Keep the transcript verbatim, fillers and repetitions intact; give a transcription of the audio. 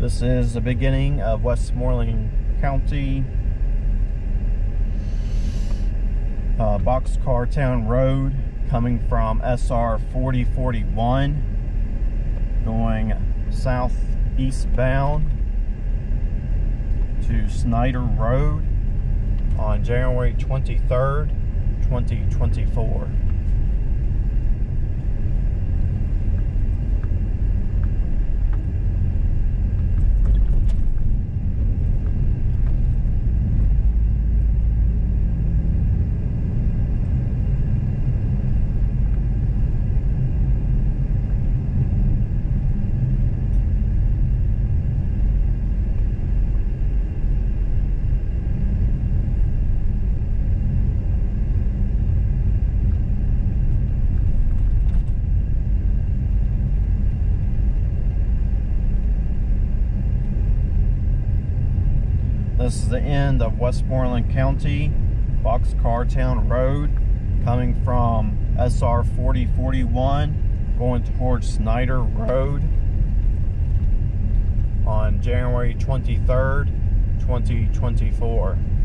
This is the beginning of Westmoreland County, uh, Boxcartown Road, coming from S R forty forty-one, going southeastbound to Snyder Road on January twenty-third, twenty twenty-four. This is the end of Westmoreland County, Boxcartown Road, coming from S R forty forty-one, going towards Snyder Road on January twenty-third, twenty twenty-four.